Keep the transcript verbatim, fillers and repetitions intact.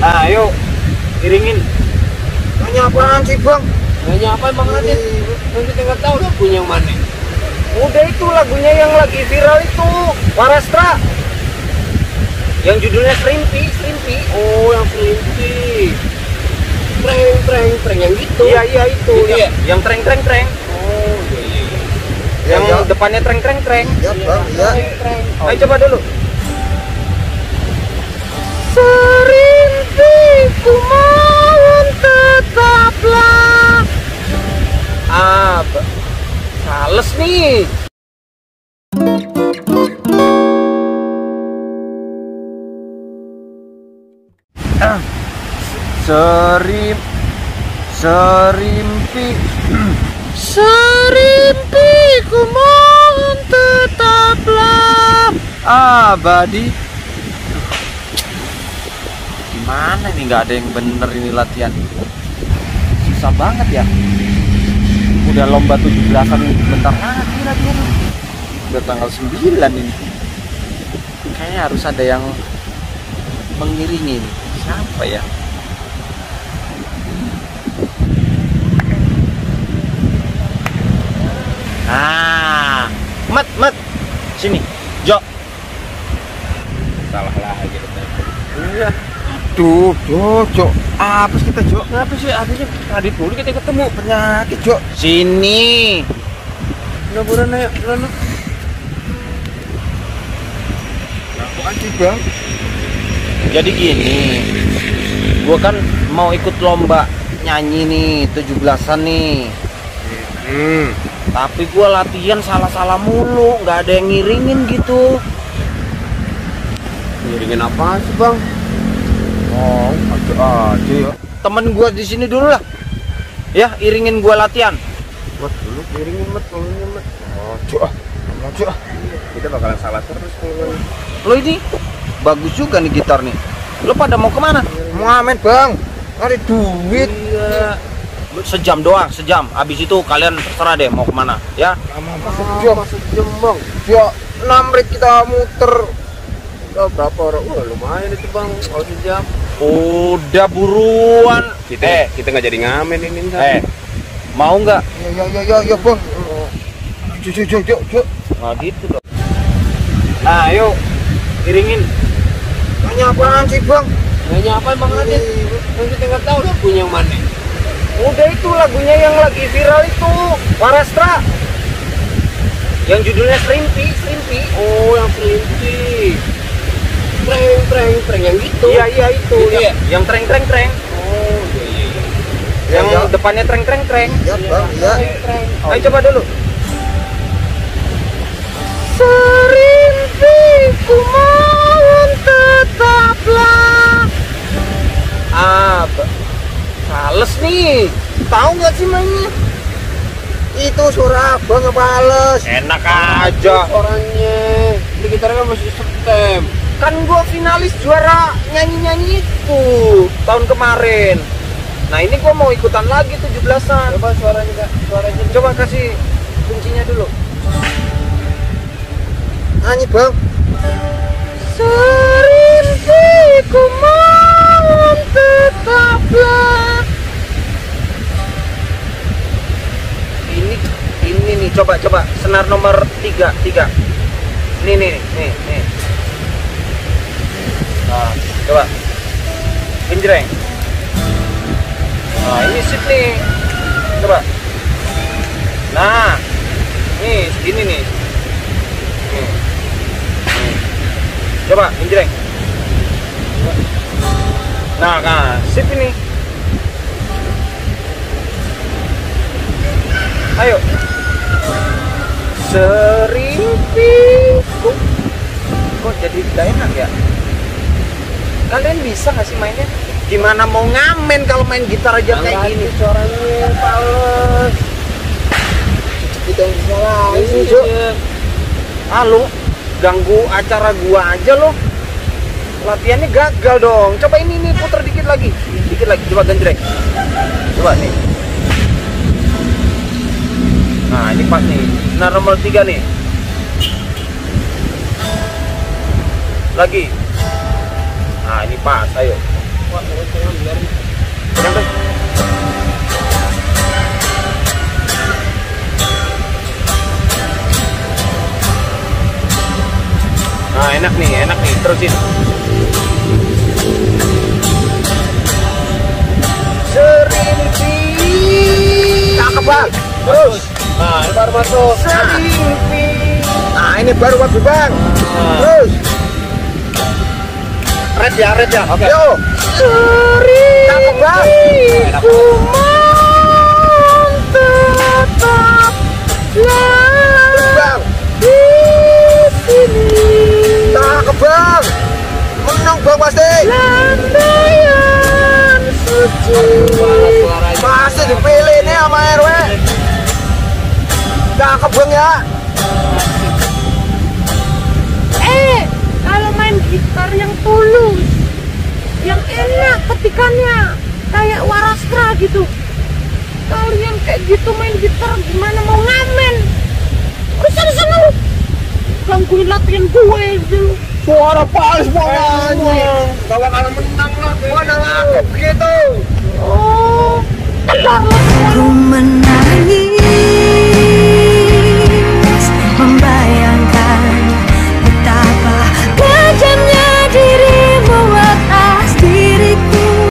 Ayo, iringin. Nanya apaan sih bang? Nanya apa emang Raden? Kan kita nggak tahu lagunya yang mana. Udah itu lagunya yang lagi viral itu, Warastra. Yang judulnya Serimpi, Serimpi. Oh, yang Serimpi. Treng, treng, treng yang gitu. Iya, iya itu. Gitu yang, ya? yang treng, treng, treng. Oh, iya, iya. Yang ya. depannya treng, treng, treng. Ya bang, ya. Treng, treng. Oh, Ayo coba dulu. Serimpi ku mohon tetaplah. Ah, sales nih. Ah, serim, serimpi, serimpi ku mohon tetaplah abadi. Gimana nih, nggak ada yang bener ini latihan. Susah banget ya. Udah lomba tujuh belasan bentar lagi latihan. Udah tanggal sembilan ini. Kayaknya harus ada yang mengiringi ini. Siapa ya? Ah, Mat, Mat. Sini, Jo. salah lagi. Iya. Tuh, Jo, Jo. Apa sih kita, Jo? Kenapa sih adanya Radit dulu kita ketemu? Penyakit, Jo. Sini. Udah buruan ayo, buruan. Apaan sih, Bang? Jadi gini, gua kan mau ikut lomba nyanyi nih, tujuh belasan nih. Hmm. Tapi gua latihan salah-salah mulu, nggak ada yang ngiringin gitu. Ngiringin apa sih, Bang? Oh, ada aja ya. Temen gua di sini dulu lah. Ya, iringin gua latihan. Mat dulu ngiringin Mat, tolongnya Mat. Oh, Jo. ah. Ngomong, Jo. ah. Kita bakalan salah terus kalau Lo ini bagus juga nih gitar nih. Lo pada mau kemana? Mau ngamen, Bang. Cari duit. iya. Sejam doang, sejam. Abis itu kalian terserah deh mau kemana, ya. Lama Ah, masuk Jo. masuk jam, Bang. Jo, enam rit kita muter. Udah berapa orang? Wah, lumayan itu, Bang. Kalau sejam. Udah buruan. Kita Eh, kita nggak jadi ngamen ini. eh, mau nggak? Ya, ya, ya, ya, ya, Bang. Jo, Jo, Jo, Jo, Jo. Nah gitu dong. Ayo, iringin. Nanya apaan sih, Bang? Nanya apa emang Raden? Kan kita nggak tahu lagunya yang mana. Udah itu lagunya yang lagi viral itu, Warastra. Yang judulnya Serimpi, Serimpi. Oh, yang Serimpi. Treng, treng, treng yang gitu. Iya, iya itu. Gitu yang, ya? yang treng, treng, treng. Oh, iya, iya, iya. Yang Ya, ya. depannya treng, treng, treng. Ya, Bang, ya. Treng, treng. Oh, Ayo coba dulu. Serimpi ku mohon tetaplah. Ah, sales nih. Tahu nggak sih mainnya? Itu suara Bang apa halus? Enak aja. orangnya. Ini gitar kan masih setem. Kan gua finalis juara nyanyi-nyanyi itu tahun kemarin. Nah ini gua mau ikutan lagi tujuh belasan. Coba suaranya, Kak. Suaranya. Coba kasih kuncinya dulu. Nyanyi, Bang. Serimpi ku mohon tetaplah. Ini ini nih, coba coba senar nomor tiga tiga. Nih nih nih nih. Nah, coba genjreng. Nah ini sip nih. Coba. Nah, nih segini nih. Nih. Nih. Coba genjreng. Nah, nah, sip ini. Ayo. Serimpi. Kok, kok jadi tidak enak ya? Kalian bisa nggak sih mainnya? Gimana mau ngamen kalau main gitar aja kayak gini? Suaranya pales. Kita yang salah. Ini Ini, Jo. dia. Halo, ganggu acara gua aja lo. Latihannya gagal dong. Coba ini nih puter dikit lagi. Dikit lagi, coba genjreng. Coba nih. Nah, ini pas nih. Nah, nomor tiga nih. Lagi. Nah, ini pas, ayo. Wah, jangan biarin. Udah, udah. Nah, enak nih, enak nih, terusin. Serimpi. Cakep bang. Terus. Nah, ini baru masuk. Serimpi. Nah ini baru bagus bang. Nah. Terus. Red ya, red ya. Oke. Yo. Cakep bang. Enak. Tetap terus bang. Cakep bang. Menang bang pasti. Suara suaranya. Pasti dipilih nih sama R W. Cakep bang ya. Eh, kalau main gitar yang tulus, yang enak ketikannya, kayak Warastra gitu. Kalian kayak gitu main gitar gimana mau ngamen? Udah sana sana lu, gangguin latihan gue dulu. Suara pas bang. Gak bakalan menang lah. Mana aku begitu. Oh, telar lah. Ku menangis